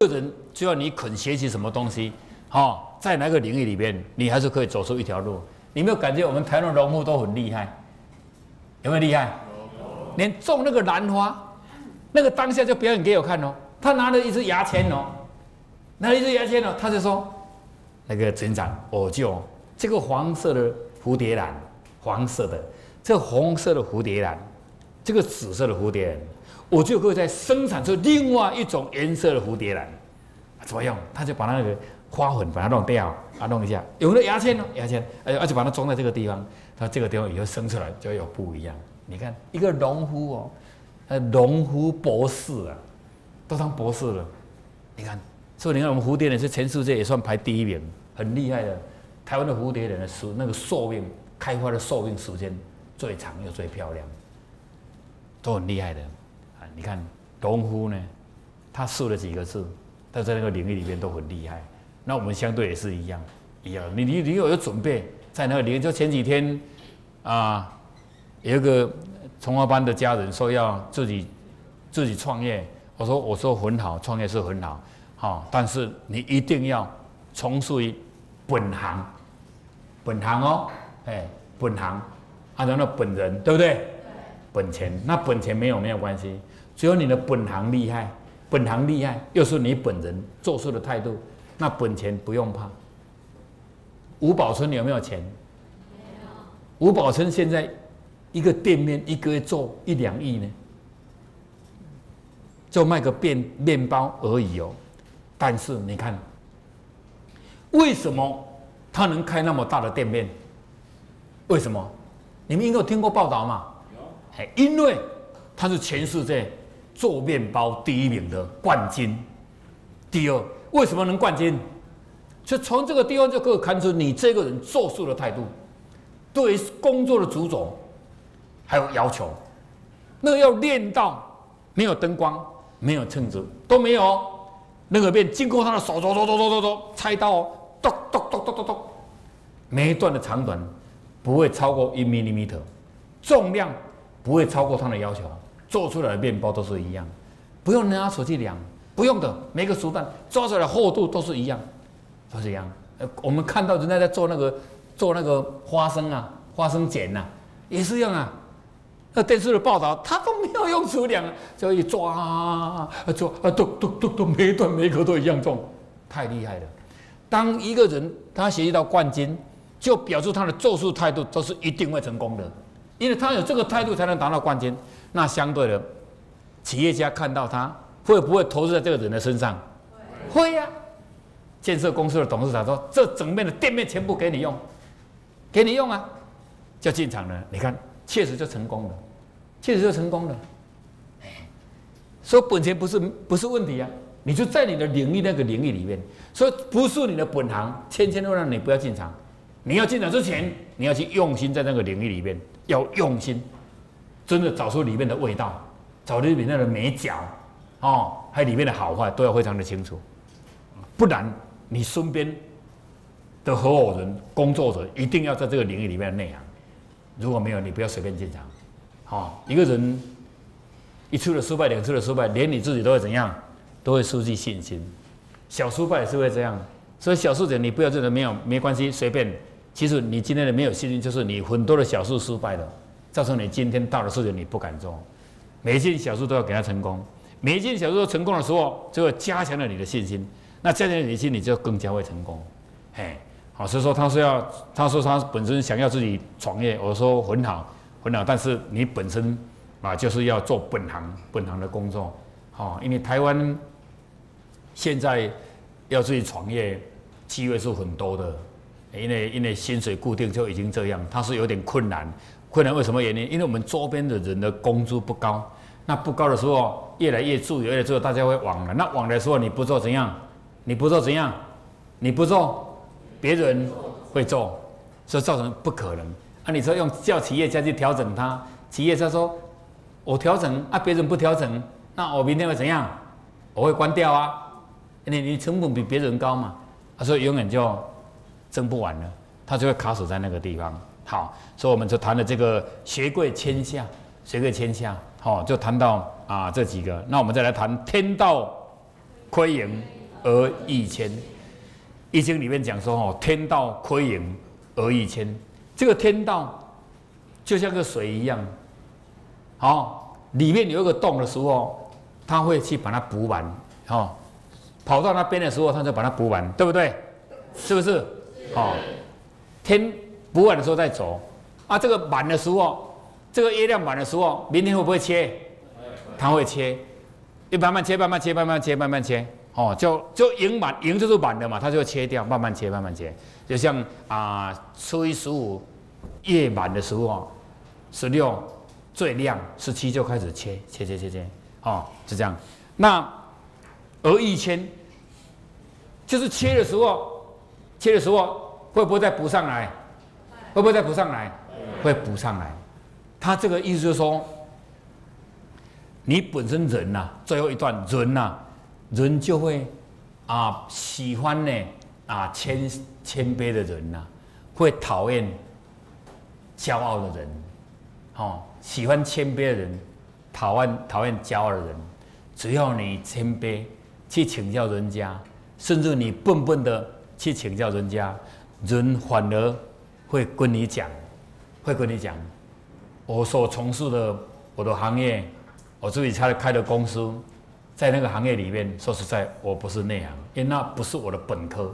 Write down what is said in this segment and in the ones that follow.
个人只要你肯学习什么东西，在哪个领域里面，你还是可以走出一条路。你有没有感觉我们台湾的农夫都很厉害？有没有厉害？连种那个兰花，那个当下就表演给我看哦。他拿了一支牙签哦，他就说：“那个执行长，我就这个黄色的蝴蝶兰，黄色的，这个红色的蝴蝶兰，这个紫色的蝴蝶兰，我就可以再生产出另外一种颜色的蝴蝶兰。怎么样？他就把那个花粉把它弄掉，弄一下，有了牙签哦，就把它装在这个地方。它这个地方以后生出来就有不一样。你看，一个农夫哦，农夫博士啊。”都当博士了，你看，所以你看我们蝴蝶兰是全世界也算排第1名，很厉害的。台湾的蝴蝶兰的那个寿命开花的寿命时间最长又最漂亮，都很厉害的。你看农夫呢，他试了几个字，他在那个领域里面都很厉害。那我们相对也是一样。你有准备在那个领域，就前几天有一个从化班的家人说要自己创业。我说很好，创业是很好，但是你一定要从事于本行哦，本行，按照那本人对不对？对。本钱，那本钱没有关系，只有你的本行厉害，又是你本人做事的态度，那本钱不用怕。吴宝春有没有钱？没有。吴宝春现在一个店面一个月做1、2亿呢。就卖个面包而已哦，但是你看，为什么他能开那么大的店面？为什么？你们应该有听过报道嘛？有。因为他是全世界做面包第1名的冠军。第二，为什么能冠军？就从这个地方就可以看出你这个人做事的态度，对于工作的主轴还有要求，那个要练到没有灯光。没有秤子都没有，那个面经过他的手走，菜刀哦，咚，每一段的长短不会超过1 mm， 重量不会超过他的要求，做出来的面包都是一样，不用拿手去量，不用的，每个熟蛋抓出来的厚度都是一样，我们看到人家在做那个花生碱呐，也是一样啊。那电视的报道，他都没有用手量，就一抓，都每一段每一颗都一样重，太厉害了。当一个人他学习到冠军，就表示他的做事态度都是一定会成功的，因为他有这个态度才能达到冠军。那相对的，企业家看到他会不会投资在这个人的身上？会呀。建设公司的董事长说：“这整面的店面全部给你用啊，就进场了。你看。”确实就成功了，所以本钱不是问题啊，你就在你的领域那个领域里面，所以不是你的本行，千万你不要进场。你要进场之前，你要去用心在那个领域里面，要用心，真的找出里面的味道，找出里面的美角，还有里面的好坏都要非常的清楚，不然你身边的合伙人、工作者一定要在这个领域里面的内行。如果没有，你不要随便进场。一个人1次的失败、2次的失败，连你自己都会怎样？都会失去信心。小失败也是会这样，所以小事情你不要觉得没关系，随便。其实你今天的没有信心，就是你很多的小事失败了，造成你今天大的事情你不敢做。每一件小事都要给它成功，每一件小事都成功的时候，就会加强了你的信心。那加强你的信心，你就更加会成功。好，所以说他说他本身想要自己创业，我说很好，但是你本身就是要做本行的工作，因为台湾现在要自己创业，机会是很多的，因为薪水固定就已经这样，它是有点困难。困难为什么原因？因为我们周边的人的工资不高，那不高的时候，越来越自由，大家会往来。那往来的时候你不做怎样？你不做。别人会做，所以造成不可能。你说叫企业家去调整它，企业家说：“我调整别人不调整，那我明天会怎样？我会关掉啊！你成本比别人高嘛，所以永远就争不完了，他就会卡死在那个地方。好，所以我们就谈了这个学贵谦下，就谈到这几个。那我们再来谈天道亏盈而益谦。易经里面讲说哦，天道亏盈而益谦。这个天道就像个水一样，里面有一个洞的时候，它会去把它补满，跑到那边的时候，它就把它补满，对不对？是不是？天补满的时候再走，这个满的时候，这个业量满的时候，明天会不会切？它会切，慢慢切，慢慢切，慢慢切，慢慢切，就盈满，盈就是满的嘛，它就会切掉，慢慢切，慢慢切，就像初一15月满的时候，16最亮，17就开始切，是这样。那而益谦，就是切的时候会不会再补上来？会不会再补上来？会补上来。他这个意思就是说，你本身人呐，最后一段人就会喜欢呢谦卑的人呐，会讨厌骄傲的人，喜欢谦卑的人，讨厌骄傲的人。只要你谦卑去请教人家，甚至你笨笨的去请教人家，人反而会跟你讲，我所从事的我的行业，我自己开的公司，在那个行业里面，说实在，我不是内行，因为那不是我的本科，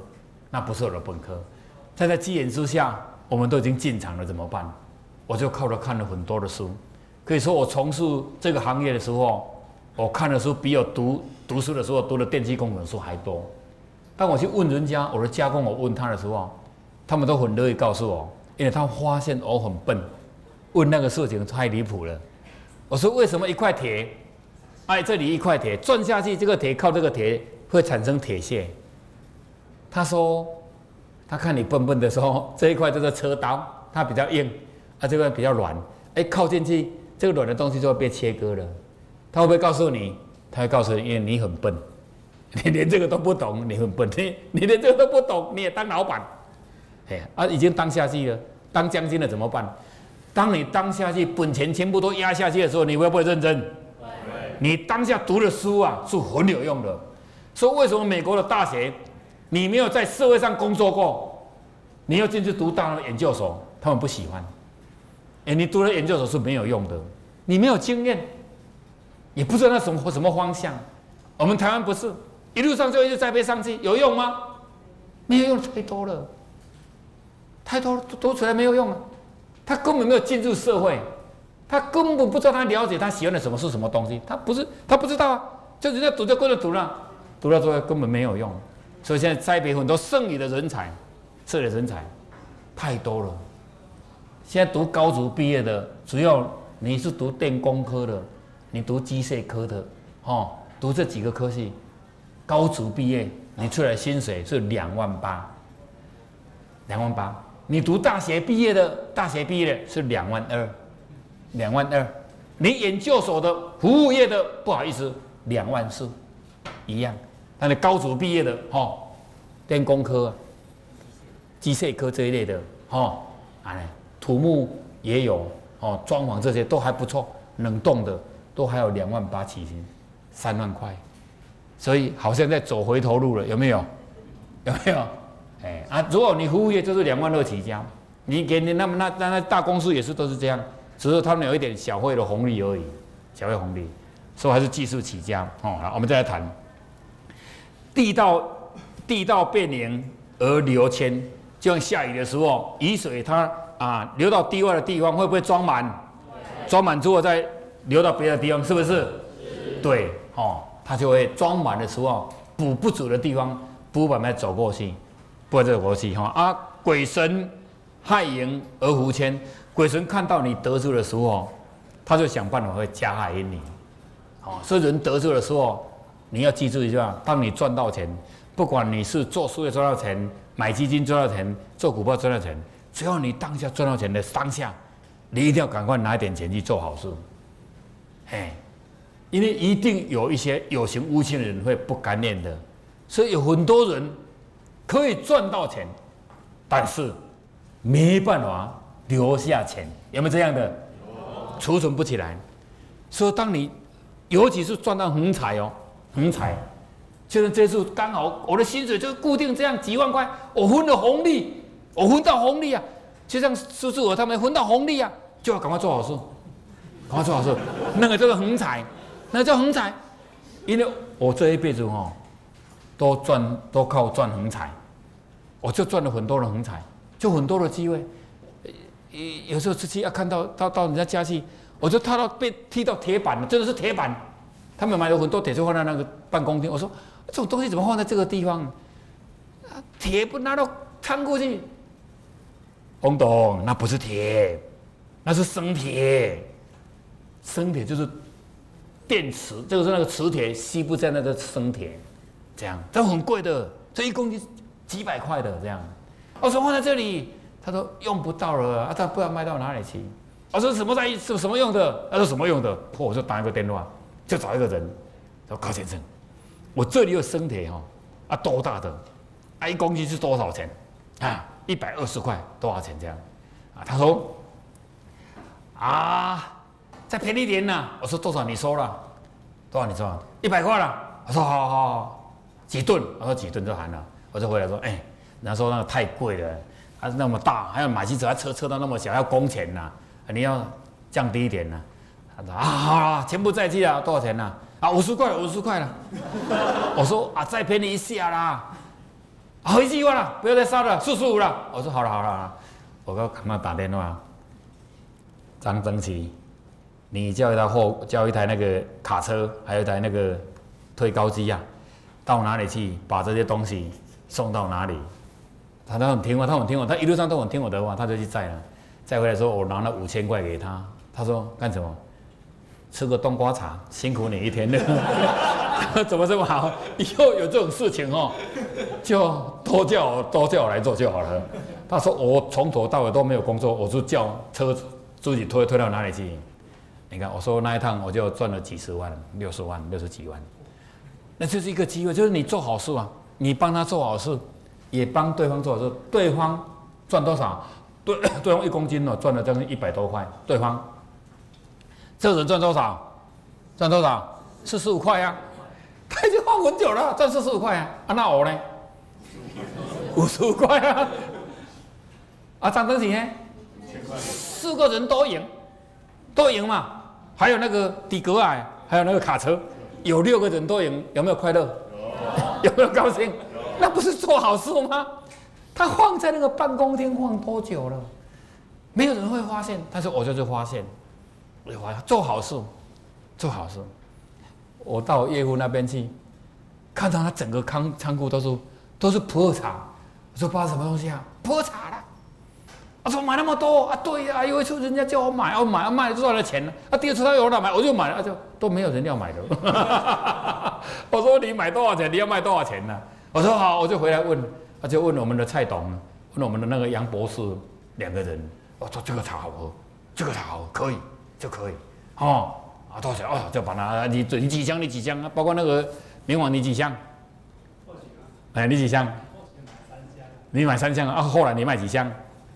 在机缘之下，我们都已经进场了，怎么办？我就靠着看了很多的书，可以说我从事这个行业的时候，我看的书比我读书的时候读的电气工程书还多。当我去问人家我的加工，我问他的时候，他们都很乐意告诉我，因为他发现我很笨，问那个事情太离谱了。我说为什么一块铁，这里一块铁转下去，这个铁靠这个铁会产生铁屑？他说，他看你笨笨的时候，这一块就是车刀，它比较硬，这个比较软，靠进去，这个软的东西就会被切割了。他会不会告诉你？他会告诉你，因为你很笨，你连这个都不懂，你很笨，你连这个都不懂，你也当老板，已经当下去了，当将军了怎么办？当你当下去，本钱全部都压下去的时候，你会不会认真？你当下读的书是很有用的。所以为什么美国的大学，你没有在社会上工作过，你要进去读大学研究所，他们不喜欢。你读了研究所是没有用的，你没有经验。也不知道那什么方向，我们台湾不是一路上就一直栽培上去，有用吗？没有用，太多了，读出来没有用啊！他根本没有进入社会，他根本不知道他了解他喜欢的什么是什么东西，他不知道啊，就人家读就跟着读了，读到最后根本没有用。所以现在栽培很多剩余的人才，太多了。现在读高职毕业的，只要你是读电工科的。你读机械科的，读这几个科系，高职毕业，你出来薪水是28000，28000。你读大学毕业的是22000，22000。你研究所的、服务业的，不好意思，24000，一样。但你高职毕业的，电工科、机械科这一类的，土木也有，装潢这些都还不错，冷冻的。都还有28000起薪，3万块，所以好像在走回头路了，有没有？如果你服务业就是22000起家，你给你那大公司也是都是这样，只是他们有一点小会的红利而已，所以还是技术起家。好，我们再来谈地道变宁而流谦，就像下雨的时候，雨水它流到堤外的地方会不会装满？装满之后再流到别的地方，是不是？对，它就会装满的时候，补不足的地方，补慢慢走过去，鬼神害盈而福谦，鬼神看到你得住的时候，他就想办法会加害于你。所以人得住的时候，你要记住一下，当你赚到钱，不管你是做事业赚到钱，买基金赚到钱，做股票赚到钱，只要你当下赚到钱的当下，你一定要赶快拿一点钱去做好事。因为一定有一些有形无形的人会不甘愿的，所以有很多人可以赚到钱，但是没办法留下钱，有没有这样的？储存不起来。所以当你尤其是赚到横财， 就是这次刚好我的薪水就固定这样几万块，我分了红利，我分到红利啊，就像叔叔我他们分到红利啊，就要赶快做好事，赶快做好事，那个叫做横财，那个叫横财，因为我这一辈子都靠赚横财，我就赚了很多的横财，就很多的机会。有时候出去要看到人家家去，我就被踢到铁板了，真的是铁板。他们买了很多铁，就放在那个办公厅。我说这种东西怎么放在这个地方？铁不拿到仓库去？翁董，那不是铁，那是生铁。生铁就是电池，这个是那个磁铁吸不在那个生铁，这样，这很贵的，这1公斤几百块的这样。我说放在这里，他说用不到了啊，他不知道卖到哪里去。我说什么用的？他说什么用的？我就打一个电话。就找一个人，说高先生，我这里有生铁多大的？1公斤是多少钱？120块，多少钱这样？他说再便宜点呐。我说多少？你说了多少？你说100块了。我说好，几吨？我说几吨就含了。我就回来说，人家说那个太贵了，那么大，还要买汽车，车道那么小，要工钱呐，你要降低一点呐。好了，全部再计了，多少钱呢？50块了。我说再便宜一下啦，回去了，不要再烧了，45了。我说好了，我赶快打电话，张增琪，你叫一台那个卡车，还有一台那个推高机到哪里去把这些东西送到哪里？他很听话，他一路上都很听我的话，他就去载了。载回来说，我拿了5000块给他，他说干什么？吃个冬瓜茶，辛苦你一天了。怎么这么好？以后有这种事情就多叫我来做就好了。他说我从头到尾都没有工作，我就叫车自己推到哪里去。你看，我说那一趟我就赚了几十万，60万、60几万。那就是一个机会，就是你做好事你帮他做好事，也帮对方做好事。对方赚多少？对方1公斤赚了将近100多块，对方。这个人赚多少？45块他已经放很久了，赚45块那我呢？55块张登奇呢？4个人都赢嘛。还有那个迪格尔，还有那个卡车，有6个人都赢，有没有快乐？有没有高兴？那不是做好事吗？他放在那个办公厅放多久了？没有人会发现，但是我就是发现。做好事。我到业务那边去，看到他整个仓库都是普洱茶。我说发什么东西普洱茶啦。我说买那么多对呀，有一次人家叫我买，卖了赚了钱了。第二次他有人买，我就买了，就都没有人要买的。我说你买多少钱？你要卖多少钱呢？我说好，我就回来问，就问我们的蔡董，问我们的那个杨博士2个人。我说这个茶好喝，这个茶好喝，可以。就可以，多少钱？就把它你几箱包括那个明王你几箱？你几箱？你买3箱后来你卖几箱？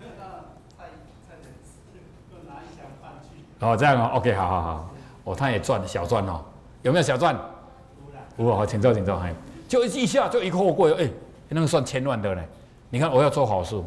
这样OK， 好，他也赚小赚有没有小赚？有请坐，就一下就一个货柜，那个算1000万的呢。你看我要做好事，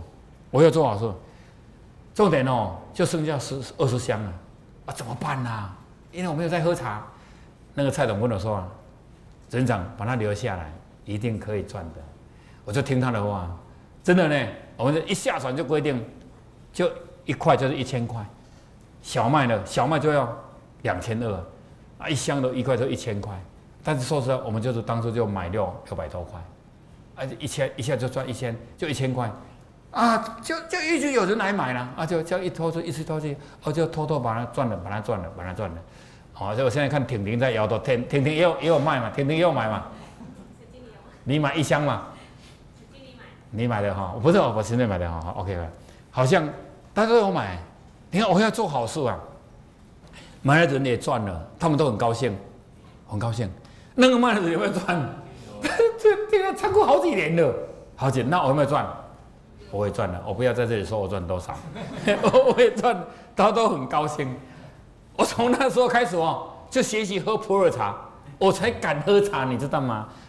重点就剩下20箱了。怎么办因为我没有在喝茶。那个蔡董跟我说执行长把它留下来，一定可以赚的。我就听他的话，真的呢。我们一下船就规定，就1块就是1000块，小麦就要22001箱的1块就1000块。但是说实在，我们就是当初就买600多块，一下就赚1000，就1000块。就一直有人来买了就一拖出，就偷偷把它赚了。就我现在看婷婷在摇头，婷婷也有卖嘛，婷婷也有买嘛。你买1箱嘛？你买的不是我现在买的OK 了。好像大家都有买。你看我要做好事买的人也赚了，他们都很高兴。那个卖的人有没有赚？这仓库好几年了，那我有没有赚？我会赚的，我不要在这里说我赚多少，我会赚，他都很高兴。我从那时候开始就学习喝普洱茶，我才敢喝茶，你知道吗？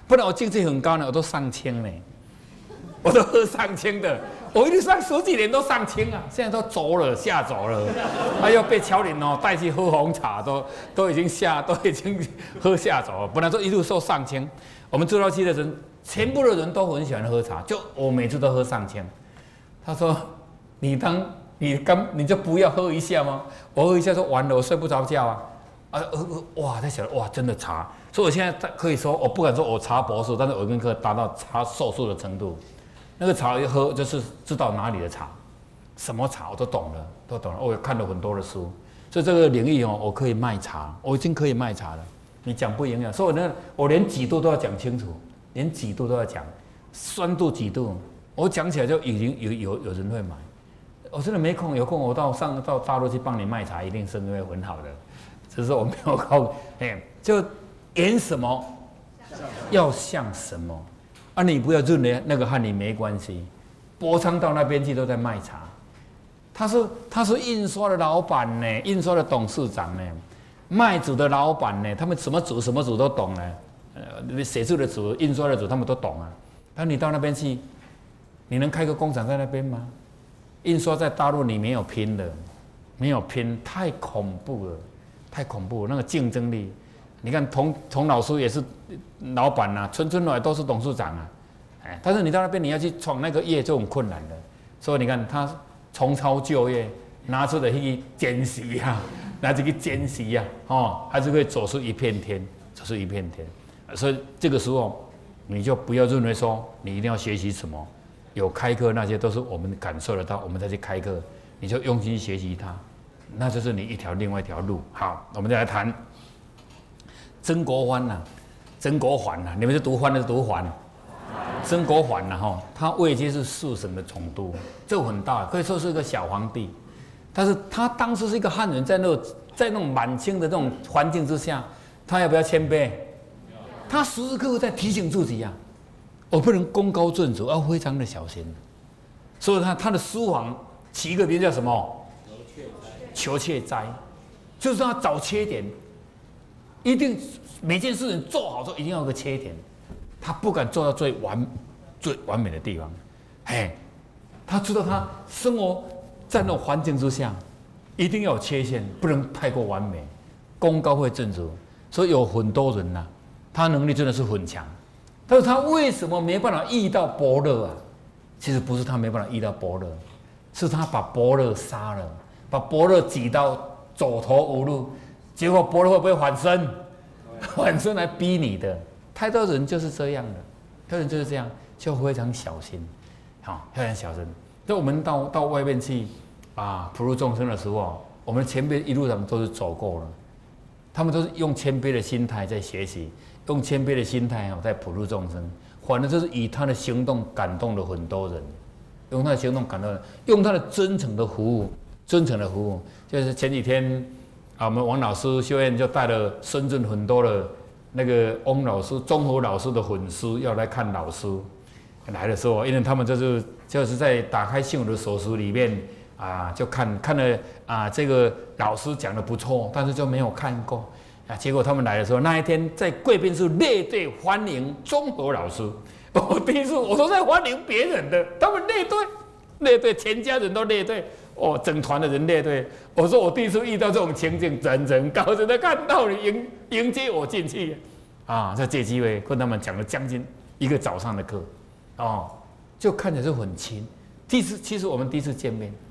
不然我境界很高呢，我都上千呢，我都喝上千的，我一路上10几年都上千啊，现在都走了下走了，又被乔林带去喝红茶，都已经喝下走了，本来都一路受上千。我们助教期的人，全部的人都很喜欢喝茶，就我每次都喝上千。他说：“你就不要喝一下吗？我喝一下说完了，我睡不着觉啊！哇，在想哇，真的茶，所以我现在可以说，我不敢说我茶博士，但是我已经可以达到茶硕士的程度。那个茶一喝就是知道哪里的茶，什么茶我都懂了，我也看了很多的书，所以这个领域我可以卖茶，我已经可以卖茶了。你讲不营养，所以我连几度都要讲清楚，连几度都要讲，酸度几度，我讲起来就已经有人会买。我真的没空，有空我到大陆去帮你卖茶，一定生意会很好的。只是我没有空，就演什么要像什么啊！你不要认为那个和你没关系。波昌到那边去都在卖茶，他是印刷的老板呢，印刷的董事长呢，卖主的老板呢，他们什么组都懂呢。写字的组、印刷的组，他们都懂啊。但你到那边去，你能开个工厂在那边吗？印刷在大陆你没有拼的，没有拼，太恐怖了，太恐怖了，那个竞争力。你看童老师也是老板啊，春来都是董事长啊，但是你到那边你要去闯那个业就很困难的。所以你看他重操旧业，拿出的去捡习啊，拿这个捡习啊，还是可以走出一片天，走出一片天。所以这个时候你就不要认为说你一定要学习什么。有开课那些都是我们感受得到，我们再去开课，你就用心学习它，那就是你另外一条路。好，我们再来谈曾国藩呐，曾国藩呐，你们是读藩还是读桓？曾国藩呐他位阶是4省的总督，这很大，可以说是一个小皇帝。但是他当时是一个汉人，在那种满清的这种环境之下，他要不要谦卑？他时时刻刻在提醒自己呀。我不能功高震主，要非常的小心。所以他的书房起一个名叫什么？求切斋，就是他找缺点，一定每件事情做好之后一定要有个缺点，他不敢做到最完美的地方。他知道他生活在那种环境之下，一定要有缺陷，不能太过完美，功高会震主。所以有很多人呐，他能力真的是很强。但是他为什么没办法遇到伯乐啊？其实不是他没办法遇到伯乐，是他把伯乐杀了，把伯乐挤到走投无路，结果伯乐会不会反身？反身来逼你的。太多人就是这样的，太多人就是这样，就非常小心，非常小心。所以我们到外面去普度众生的时候，我们前辈一路上都是走过了，他们都是用谦卑的心态在学习。用谦卑的心态在普度众生，反而就是以他的行动感动了很多人，用他的行动感动人，用他的真诚的服务，就是前几天我们王老师修院就带了深圳很多的那个翁老师、综合老师的粉丝要来看老师，来的时候，因为他们就是在打开信徒的手书里面就看了这个老师讲的不错，但是就没有看过。结果他们来的时候，那一天在贵宾室列队欢迎综合老师。我第一次我都在欢迎别人的，他们列队，全家人都列队，整团的人列队。我说我第一次遇到这种情景，人高兴的看到你迎接我进去在这机会跟他们讲了将近1个早上的课，就看起来就很亲。其实我们第一次见面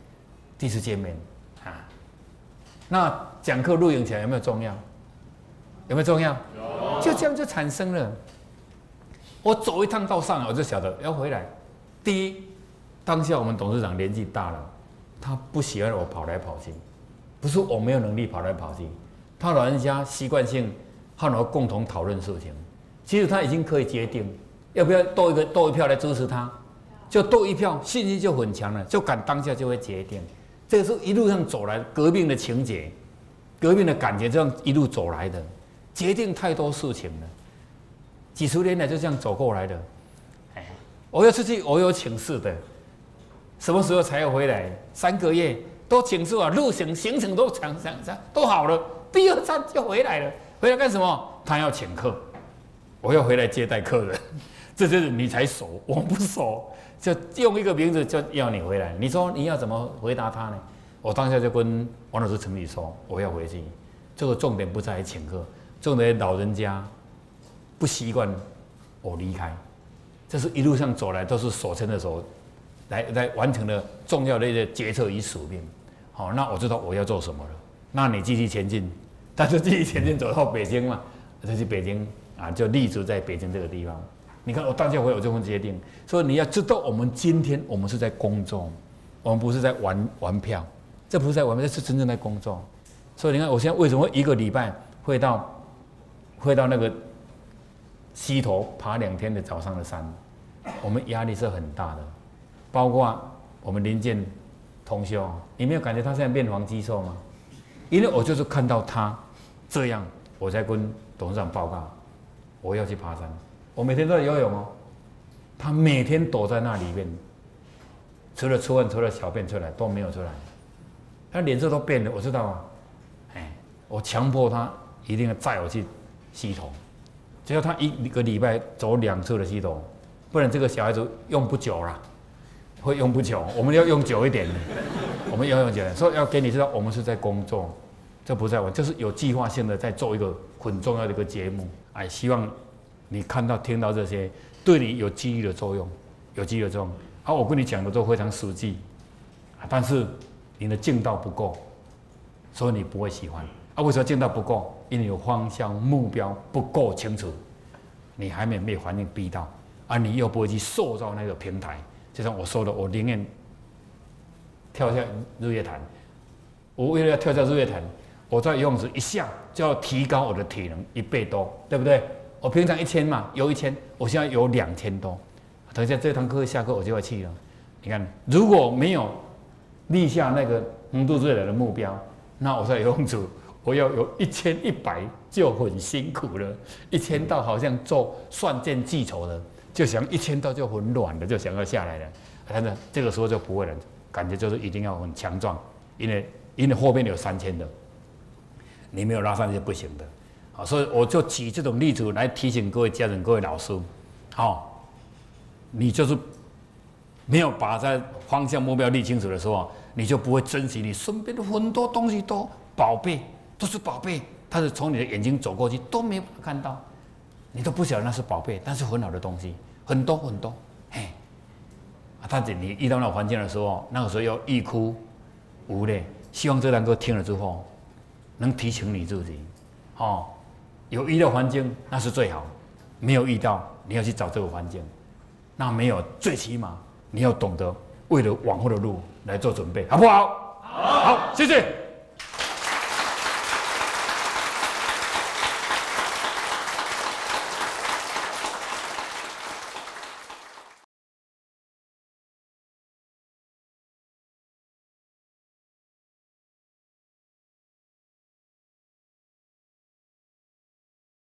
那讲课录影起来有没有重要？有没有重要？有，就这样就产生了。我走一趟到上海，我就晓得要回来。第一，当下我们董事长年纪大了，他不喜欢我跑来跑去，不是我没有能力跑来跑去，他老人家习惯性和我共同讨论事情。其实他已经可以决定要不要多一票来支持他，就多一票，信心就很强了，就敢当下就会决定。这个是一路上走来革命的情节，革命的感觉，这样一路走来的。决定太多事情了，几十年来就这样走过来的。我要出去，我有请示的，什么时候才要回来？3个月都请示啊，路行程都都好了，第2站就回来了。回来干什么？他要请客， 我要回来接待客人，这就是你才熟，我不熟，就用一个名字就要你回来。你说你要怎么回答他呢？我当下就跟王老师陈理说，我要回去。这个重点不在于请客，重点老人家不习惯我离开，这是一路上走来都是手牵着手来完成了重要的一些决策与使命。好，那我知道我要做什么了。那你继续前进，他就继续前进走到北京嘛，就去北京啊，就立足在北京这个地方。你看我当下会有这份决定，所以你要知道，我们今天我们是在工作，我们不是在玩票，这不是在玩票，这是真正在工作。所以你看，我现在为什么一个礼拜会到那个溪头爬2天的早上的山？我们压力是很大的，包括我们林健同修，你没有感觉他现在面黄肌瘦吗？因为我就是看到他这样，我才跟董事长报告，我要去爬山。我每天都在游泳哦，他每天躲在那里面，除了出汗、除了小便出来都没有出来，他脸色都变了，我知道啊。我强迫他一定要载我去溪头，只要他一个礼拜走2次的溪头，不然这个小孩子用不久啦，会用不久。我们要用久一点，我们要用久一点，所以要给你知道，我们是在工作，这不是在玩，这是有计划性的在做一个很重要的一个节目。哎，希望你看到、听到这些，对你有激励的作用，有激励的作用。好，我跟你讲的都非常实际，但是你的劲道不够，所以你不会喜欢。为什么劲道不够？因为有方向目标不够清楚，你还没被环境逼到，你又不会去塑造那个平台。就像我说的，我宁愿跳下日月潭。我为了要跳下日月潭，我在游泳池一下就要提高我的体能1倍多，对不对？我平常1000嘛，游1000，我现在游2000多。等一下这堂课下课我就要去了。你看，如果没有立下那个横渡日月潭的目标，那我在游泳池。我要有1100就很辛苦了，1000道好像做算剑记仇的，就想1000道就很软的，就想要下来了。但是这个时候就不会了，感觉就是一定要很强壮，因为后面有3000的，你没有拉上去不行的。好，所以我就举这种例子来提醒各位家人、各位老师，好，你就是没有把在方向目标立清楚的时候，你就不会珍惜你身边的很多东西都宝贝。都是宝贝，但是从你的眼睛走过去都没看到，你都不晓得那是宝贝，但是很好的东西，很多很多，嘿，但是你遇到那种环境的时候，那个时候要欲哭无泪。希望这堂课听了之后，能提醒你自己，有遇到环境那是最好，没有遇到你要去找这个环境，那没有，最起码你要懂得为了往后的路来做准备，好不好？好，谢谢。